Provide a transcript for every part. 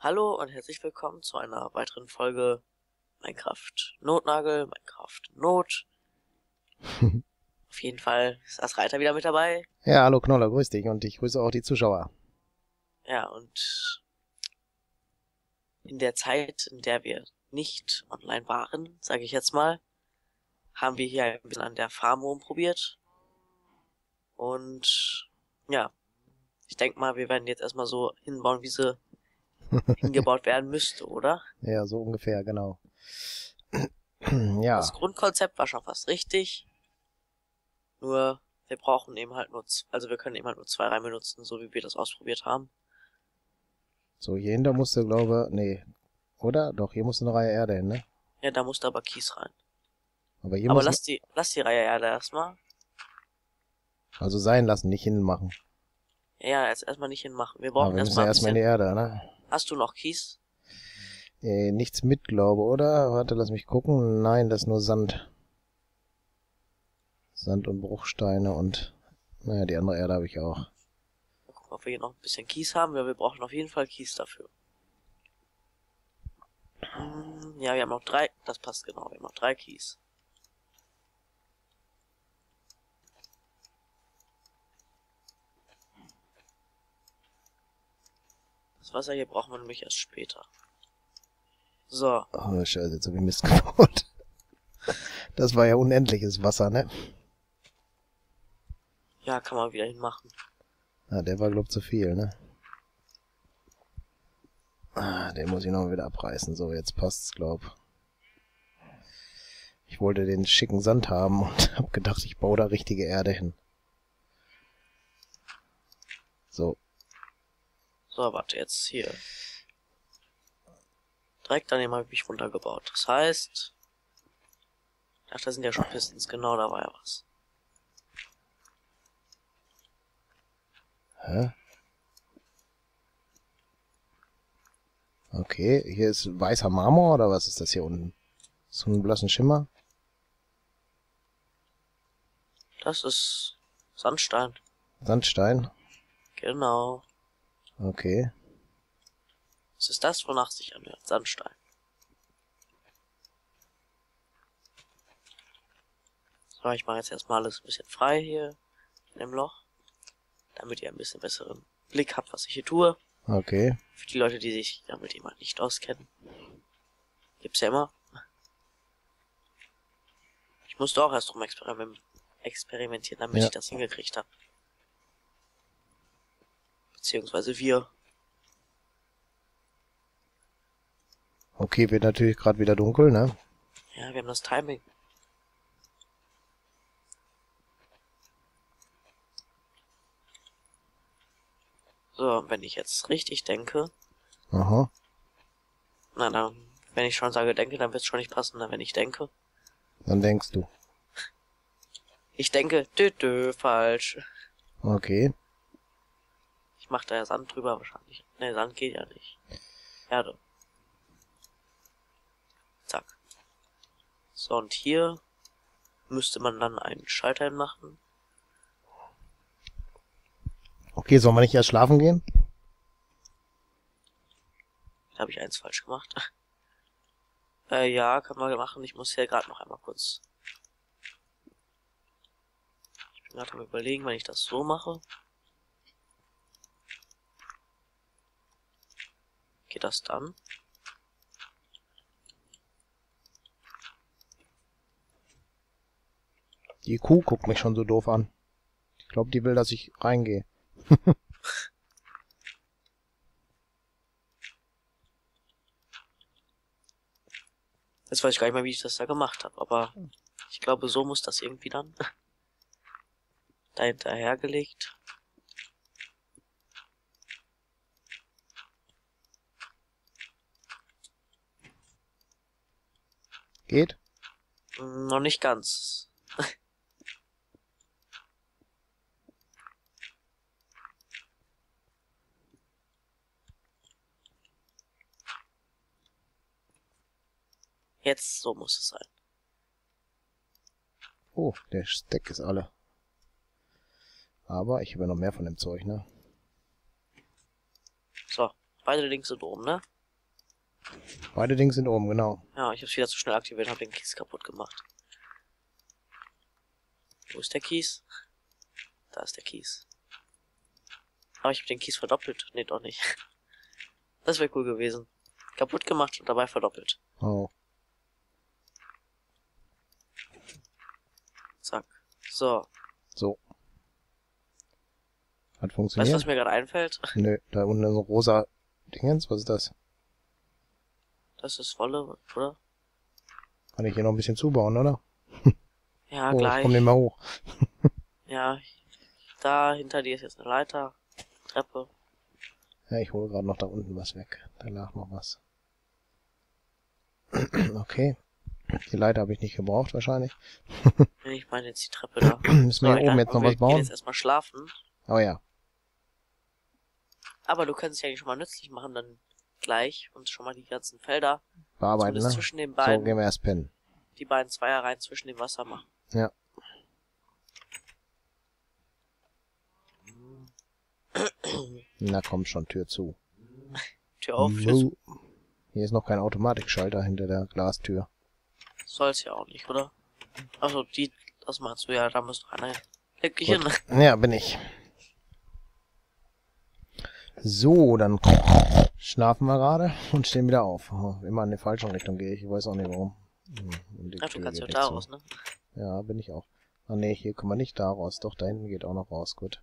Hallo und herzlich willkommen zu einer weiteren Folge Minecraft Notnagel, Minecraft Not. Auf jeden Fall ist das Reiter wieder mit dabei. Ja, hallo Knoller, grüß dich und ich grüße auch die Zuschauer. Ja, und in der Zeit, in der wir nicht online waren, sage ich jetzt mal, haben wir hier ein bisschen an der Farm rumprobiert. Und ja, ich denke mal, wir werden jetzt erstmal so hinbauen, wie sie hingebaut werden müsste, oder? Ja, so ungefähr, genau. Ja, Das Grundkonzept war schon fast richtig. Nur wir brauchen eben halt nur, also wir können eben halt nur 2 Reihen benutzen, so wie wir das ausprobiert haben. so hier hinter musste, glaube nee, oder? Doch, hier musste eine Reihe Erde hin, ne? Ja, da musste aber Kies rein. Aber hier Aber muss, lass die Reihe Erde erstmal. also sein lassen, nicht hinmachen. Ja, jetzt erstmal nicht hinmachen. Wir Aber brauchen wir müssen erstmal ja ein erstmal in die bisschen. Erde, ne? Hast du noch Kies? Nichts mit, glaube, oder? Warte, lass mich gucken. Nein, das ist nur Sand. Sand und Bruchsteine und, naja, die andere Erde habe ich auch. Mal gucken, ob wir hier noch ein bisschen Kies haben. Ja, wir brauchen auf jeden Fall Kies dafür. Ja, wir haben noch 3. Das passt genau. Wir haben noch 3 Kies. Das Wasser hier brauchen wir nämlich erst später. So. Oh, scheiße, jetzt habe ich Mist gebaut. Das war ja unendliches Wasser, ne? Ja, kann man wieder hinmachen. Ah, der war, glaub, zu viel, ne? Ah, den muss ich noch wieder abreißen. So, jetzt passt's, glaub. Ich wollte den schicken Sand haben und hab gedacht, ich baue da richtige Erde hin. So, So, warte, jetzt hier. Direkt daneben habe ich mich runtergebaut. Das heißt. Ach, da sind ja schon Pistons. Genau, da war ja was. hä? Okay, hier ist weißer Marmor oder was ist das hier unten? So einen blassen Schimmer? Das ist Sandstein. Sandstein? Genau. Okay. Was ist das, wonach sich anhört? Sandstein. So, ich mache jetzt erstmal alles ein bisschen frei hier in dem Loch, damit ihr ein bisschen besseren Blick habt, was ich hier tue. Okay. Für die Leute, die sich damit jemand nicht auskennen. Gibt's ja immer. Ich musste auch erst drum experimentieren, damit Ja. ich das hingekriegt habe. Beziehungsweise wir. Okay, wird natürlich gerade wieder dunkel, ne? Ja, wir haben das Timing. So, wenn ich jetzt richtig denke, Aha. na dann, wenn ich schon sage denke, dann wird's schon nicht passen, wenn ich denke. Dann denkst du. Ich denke, falsch. Okay. Ich mach da ja Sand drüber wahrscheinlich. Ne, Sand geht ja nicht. Erde. Zack. So, und hier müsste man dann einen Schalter machen. Okay, sollen wir nicht erst schlafen gehen? Da habe ich eins falsch gemacht. Ja, kann man machen. Ich muss hier gerade noch einmal kurz. Ich bin gerade am Überlegen, wenn ich das so mache. Geht das dann? Die Kuh guckt mich schon so doof an. Ich glaube, die will, dass ich reingehe. Jetzt weiß ich gar nicht mehr, wie ich das da gemacht habe, aber ich glaube, so muss das irgendwie dann da hinterhergelegt. Geht? Noch nicht ganz. Jetzt, so muss es sein. Oh, der Stack ist alle. Aber ich habe ja noch mehr von dem Zeug, ne? So, beide Links sind oben, ne? Beide Dinge sind oben, genau. Ja, ich hab's wieder zu schnell aktiviert und hab den Kies kaputt gemacht. Wo ist der Kies? Da ist der Kies. Aber ich hab den Kies verdoppelt. Nee, doch nicht. Das wäre cool gewesen. Kaputt gemacht und dabei verdoppelt. Oh. Zack. So. So. Hat Weißt funktioniert? du, was mir gerade einfällt? Nö, da unten so rosa Dingens, was ist das? Das ist Wolle, oder? Kann ich hier noch ein bisschen zubauen, oder? Ja, Oh, ich gleich. komm nicht mehr hoch. Ja, da hinter dir ist jetzt eine Leiter. Treppe. Ja, ich hole gerade noch da unten was weg. Da lag noch was. Okay. Die Leiter habe ich nicht gebraucht wahrscheinlich. Nee, ich meine jetzt die Treppe da. Müssen wir hier oben egal, jetzt noch wir was gehen bauen? jetzt erstmal schlafen. Oh ja. Aber du kannst es ja eigentlich schon mal nützlich machen, dann gleich und schon mal die ganzen Felder Bearbeiten, zumindest ne? zwischen den So, beiden, gehen wir erst pennen. die beiden Zweierreihen zwischen dem Wasser machen. Ja. Na komm schon, Tür zu. Tür auf, Tür zu. Hier ist noch kein Automatikschalter hinter der Glastür. Soll's ja auch nicht, oder? Also das meinst du ja, da muss noch einer hin. Leg dich hin. Ja, bin ich. So, dann schlafen wir gerade und stehen wieder auf. Oh, immer in die falsche Richtung gehe ich. Ich weiß auch nicht warum. Und die Ach, du Tür kannst ja geht da nicht zu. raus, ne? Ja, bin ich auch. Ah ne, hier kommen wir nicht da raus. Doch, da hinten geht auch noch raus. Gut.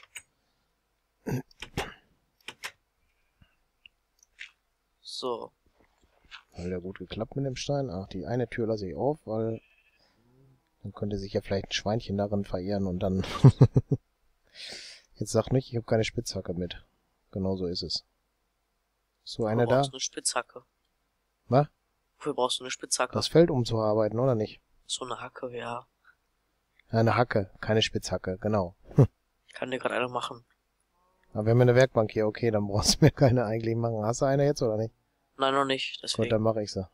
So. Hat ja gut geklappt mit dem Stein. Ach, die eine Tür lasse ich auf, weil dann könnte sich ja vielleicht ein Schweinchen darin verirren und dann... Jetzt sag nicht, ich habe keine Spitzhacke mit. Genau so ist es. So eine Wofür da? brauchst du eine Spitzhacke? Was? Wofür brauchst du eine Spitzhacke? Das Feld umzuarbeiten, oder nicht? So eine Hacke, ja. Ja, eine Hacke, keine Spitzhacke, genau. Ich kann dir gerade eine machen. Aber wir haben ja eine Werkbank hier, okay, dann brauchst du mir keine eigentlich machen. Hast du eine jetzt oder nicht? Nein, noch nicht, Gut, deswegen. dann mache ich sie.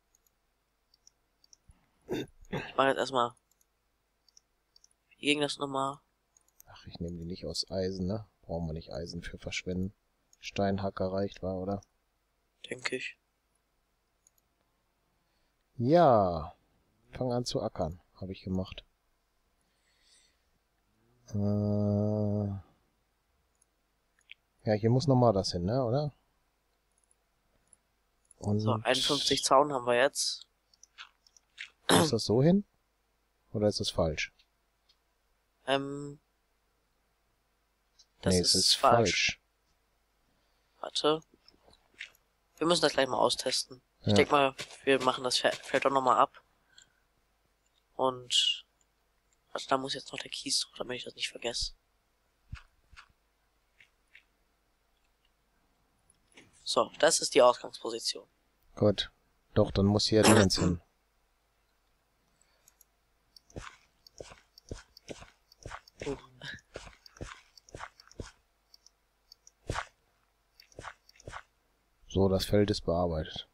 Ich mache jetzt erstmal. Wie ging das nochmal? Ach, ich nehme die nicht aus Eisen, ne? Brauchen wir nicht Eisen für verschwenden. Steinhacker reicht, war, oder? Denke ich. Ja. Fang an zu ackern. Habe ich gemacht. Ja, hier muss nochmal das hin, ne, oder? Und So, 51 Zaun haben wir jetzt. ist das so hin? Oder ist das falsch? Das Nee, ist, es ist falsch. Warte. Wir müssen das gleich mal austesten. Ich denke mal, wir machen das Feld doch nochmal ab. Und also da muss jetzt noch der Kies drauf, damit ich das nicht vergesse. So, das ist die Ausgangsposition. Gut. Doch, dann muss hier Dingens hin. So, das Feld ist bearbeitet.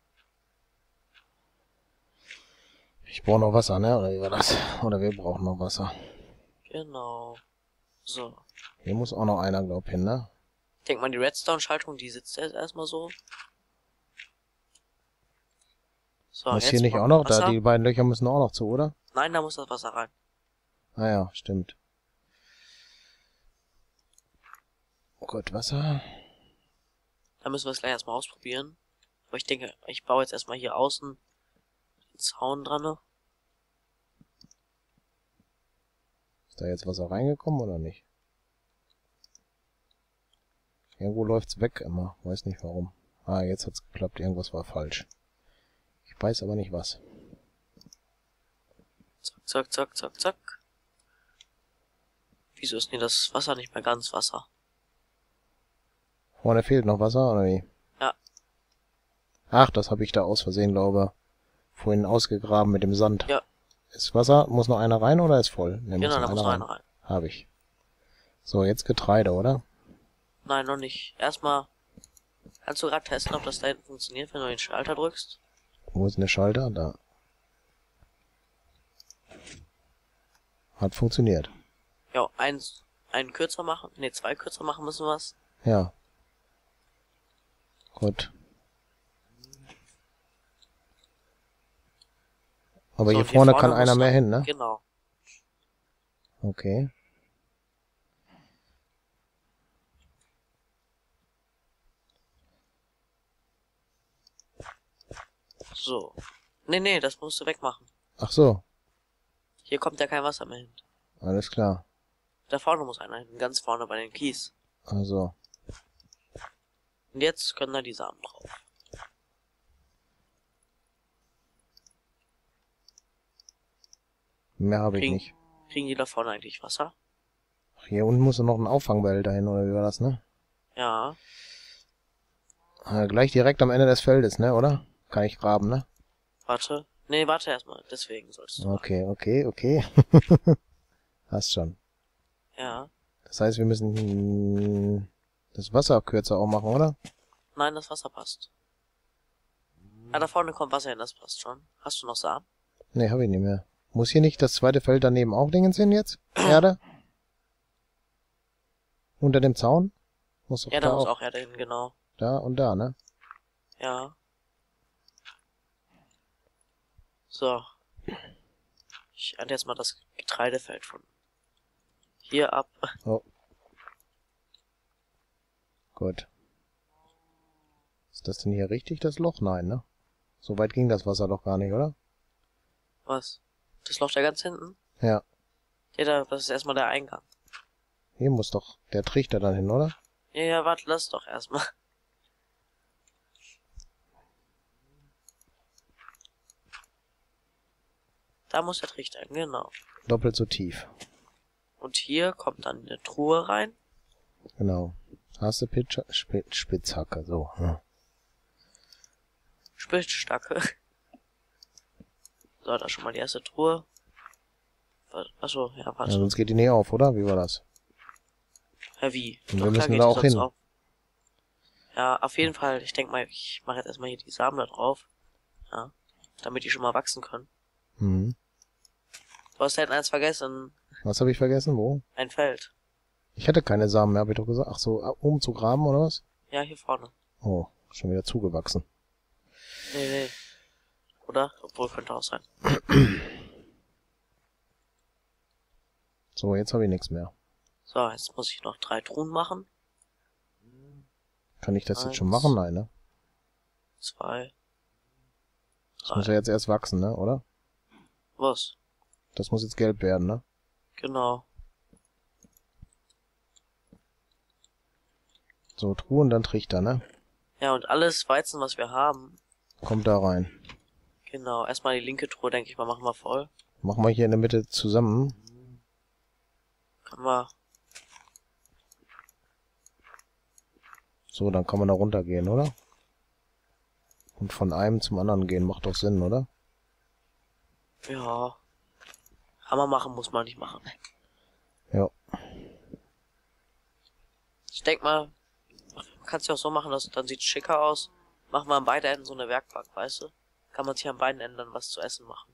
Ich brauche noch Wasser, ne? Oder wie war das? Oder wir brauchen noch Wasser. Genau. So. Hier muss auch noch einer, glaub ich, hin, ne? Ich denke mal, die Redstone-Schaltung, die sitzt jetzt erstmal so. So, Muss jetzt hier nicht auch noch? Wasser. Da, die beiden Löcher müssen auch noch zu, oder? Nein, da muss das Wasser rein. Ah ja, stimmt. Gut, Wasser. Da müssen wir es gleich erstmal ausprobieren. Aber ich denke, ich baue jetzt erstmal hier außen den Zaun dran. Ne? Ist da jetzt Wasser reingekommen oder nicht? Irgendwo läuft's weg immer. Weiß nicht warum. Ah, jetzt hat's geklappt. Irgendwas war falsch. Ich weiß aber nicht was. Zack, zack, zack, zack, zack. Wieso ist denn das Wasser nicht mehr ganz Wasser? Vorne fehlt noch Wasser, oder wie? Ja. Ach, das habe ich da aus Versehen, glaube vorhin ausgegraben mit dem Sand. Ja. Ist Wasser? Muss noch einer rein oder ist voll? Ne, Genau, da muss noch einer rein. Habe ich. So, jetzt Getreide, oder? Nein, noch nicht. Erstmal kannst du gerade testen, ob das da hinten funktioniert, wenn du den Schalter drückst. Wo ist denn der Schalter? Da. Hat funktioniert. Ja, einen kürzer machen. Ne, 2 kürzer machen müssen wir's. Ja. Gut. Aber So, hier und vorne kann muss einer mehr dann- hin, ne? Genau. Okay. So. Nee, das musst du wegmachen. Ach so, Hier kommt ja kein Wasser mehr hin. alles klar. Da vorne muss einer hin, ganz vorne bei den Kies. Also, Und jetzt können da die Samen drauf. mehr habe ich Kriegen- nicht. Kriegen die da vorne eigentlich Wasser? Ach, hier unten muss noch ein Auffangbehälter hin, oder wie war das, ne? Ja. Gleich direkt am Ende des Feldes, ne, oder? Kann ich graben, ne? Warte. Nee, warte erstmal. Deswegen sollst du. Okay. Hast schon. Ja. Das heißt, wir müssen das Wasser kürzer auch machen, oder? Nein, das Wasser passt. Ah, da vorne kommt Wasser hin, das passt schon. Hast du noch Samen? Ne, habe ich nicht mehr. Muss hier nicht das zweite Feld daneben auch Dingens hin jetzt? Erde? Unter dem Zaun? Muss doch Ja, da da muss auch. auch Erde hin, genau. Da und da, ne? Ja. So. Ich ernte jetzt mal das Getreidefeld von hier ab. Oh. Gut. Ist das denn hier richtig, das Loch? Nein, ne? So weit ging das Wasser doch gar nicht, oder? Was? Das Loch da ganz hinten? Ja. Ja, das ist erstmal der Eingang. Hier muss doch der Trichter dann hin, oder? Ja, warte, lass doch erstmal. Da muss der Trichter hin, genau. Doppelt so tief. Und hier kommt dann eine Truhe rein. Genau. Hast du Spitzhacke, so. Ja. Spitzstacke. So, da schon mal die erste Truhe. Achso, ja, Ja, warte. sonst geht die nicht auf, oder? Wie war das? Ja, wie? Und Doch, wir klar müssen geht da die auch sonst hin. auf. Ja, auf jeden Fall. Ich denke mal, ich mache jetzt erstmal hier die Samen da drauf. Ja. Damit die schon mal wachsen können. Mhm. Du hast halt eins vergessen. Was habe ich vergessen? Wo? Ein Feld. Ich hatte keine Samen mehr, habe ich doch gesagt. Ach so, um zu graben, oder was? Ja, hier vorne. Oh, schon wieder zugewachsen. Nee. Oder? Obwohl, könnte auch sein. So, jetzt habe ich nichts mehr. So, jetzt muss ich noch 3 Truhen machen. Kann ich das jetzt schon Eins. machen? Nein, ne? 2. Das muss ja jetzt erst wachsen, ne? Oder? Was? Das muss jetzt gelb werden, ne? Genau. So, Truhe und dann Trichter, ne? Ja, und alles Weizen, was wir haben. Kommt da rein. Genau. Erstmal die linke Truhe, denke ich mal, machen wir voll. Machen wir hier in der Mitte zusammen. Können wir. So, dann kann man da runtergehen, oder? Und von einem zum anderen gehen, macht doch Sinn, oder? Ja. Hammer machen muss man nicht machen. Ja. Ich denk mal, kannst du auch so machen, dass dann sieht schicker aus. Machen wir an beiden Enden so eine Werkbank, weißt du? Kann man sich an beiden Enden dann was zu essen machen.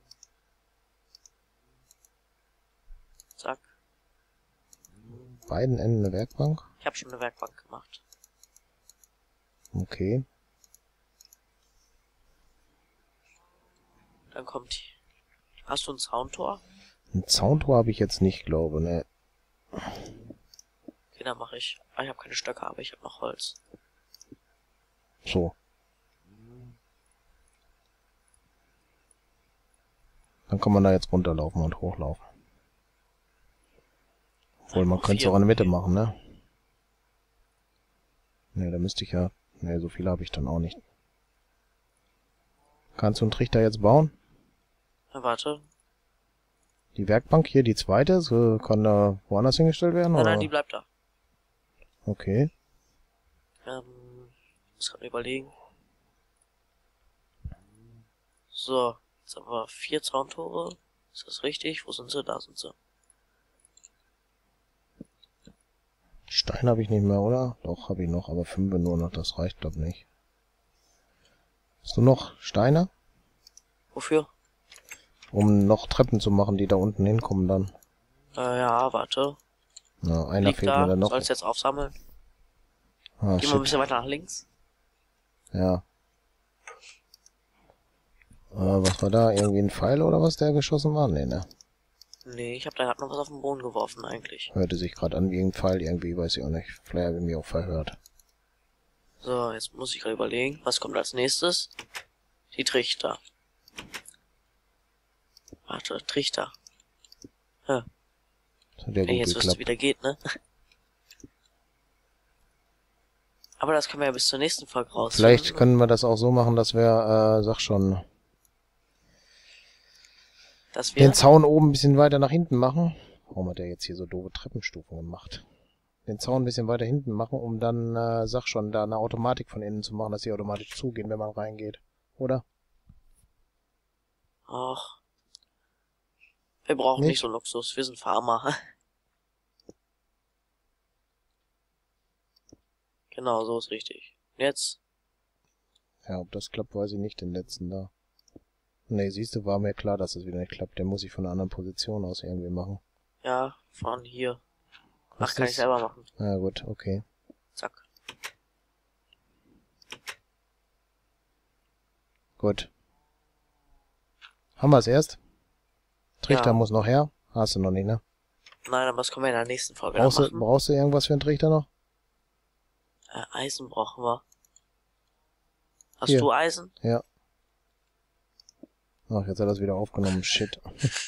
Zack. Beiden Enden eine Werkbank. Ich habe schon eine Werkbank gemacht. Okay. Dann kommt die. Hast du ein Soundtor? Ein Zauntor habe ich jetzt nicht, glaube, ne? Okay, dann mache ich. Ah, ich habe keine Stöcke, aber ich habe noch Holz. So. Dann kann man da jetzt runterlaufen und hochlaufen. Obwohl, man könnte es auch in der Mitte machen, ne? Ne, da müsste ich ja... Ne, so viele habe ich dann auch nicht. Kannst du einen Trichter jetzt bauen? Na, warte. Die Werkbank hier, die zweite, so kann da woanders hingestellt werden, Nein, oder? nein, die bleibt da. Okay. Muss gerade überlegen. So, jetzt haben wir 4 Zauntore. Ist das richtig? Wo sind sie? Da sind sie. Stein habe ich nicht mehr, oder? Doch, habe ich noch, aber 5 nur noch, das reicht, glaub nicht. Hast du noch Steine? Wofür? Um noch Treppen zu machen, die da unten hinkommen dann. Ja, warte. Na, einer Liegt fehlt da. mir dann noch. Sollst jetzt aufsammeln. Ah, Geh mal ein bisschen weiter nach links. Ja. Was war da? Irgendwie ein Pfeil oder was, der geschossen war? Nee, ne? Nee, ich habe da gerade noch was auf den Boden geworfen eigentlich. Hörte sich gerade an wie ein Pfeil irgendwie, weiß ich auch nicht. Vielleicht habe ich mich auch verhört. So, jetzt muss ich gerade überlegen, was kommt als nächstes? Die Trichter. Warte, Trichter. Ja. Das hat ja gut Jetzt wirst du geklappt. wieder geht, ne? Aber das können wir ja bis zur nächsten Folge raus. Vielleicht können wir das auch so machen, dass wir, sag schon, Dass wir den Zaun oben ein bisschen weiter nach hinten machen. Warum hat er jetzt hier so doofe Treppenstufen gemacht? Den Zaun ein bisschen weiter hinten machen, um dann, sag schon, da eine Automatik von innen zu machen, dass die automatisch zugehen, wenn man reingeht. Oder? Ach, wir brauchen nicht so Luxus, wir sind Farmer. Genau, so ist richtig. Jetzt? Ja, ob das klappt, weiß ich nicht, den letzten da. Nee, siehst du, war mir klar, dass es wieder nicht klappt. Den muss ich von einer anderen Position aus irgendwie machen. Ja, von hier. Was Ach, kann ich selber machen. Ja gut, okay. Zack. Gut. Haben wir es erst? Trichter Ja. muss noch her. Hast du noch nicht, ne? Nein, aber das können wir in der nächsten Folge dann machen. Brauchst du irgendwas für einen Trichter noch? Eisen brauchen wir. Hast Hier. du Eisen? Ja. Ach, jetzt hat er es wieder aufgenommen. Shit.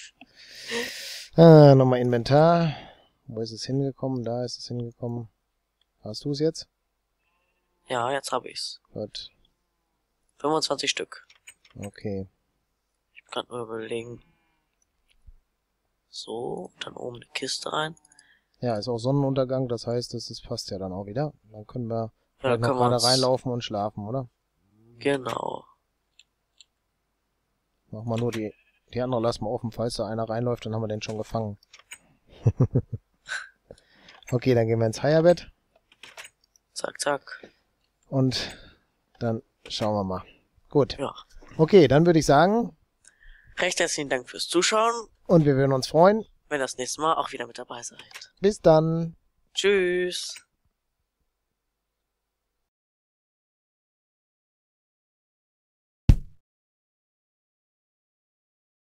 Nochmal Inventar. Wo ist es hingekommen? Da ist es hingekommen. Hast du es jetzt? Ja, jetzt habe ich's. Gut. 25 Stück. Okay. Ich kann nur überlegen. So, dann oben eine Kiste rein. Ja, ist auch Sonnenuntergang, das heißt, das passt ja dann auch wieder. Dann können wir Ja, vielleicht noch können wir gerade uns- reinlaufen und schlafen, oder? Genau. Mach mal nur die andere lassen wir offen, falls da einer reinläuft, dann haben wir den schon gefangen. Okay, dann gehen wir ins Heierbett Zack, zack. und dann schauen wir mal. Gut. Ja. Okay, dann würde ich sagen, Recht herzlichen Dank fürs Zuschauen. und wir würden uns freuen. Wenn ihr das nächste Mal auch wieder mit dabei seid. Bis dann. Tschüss.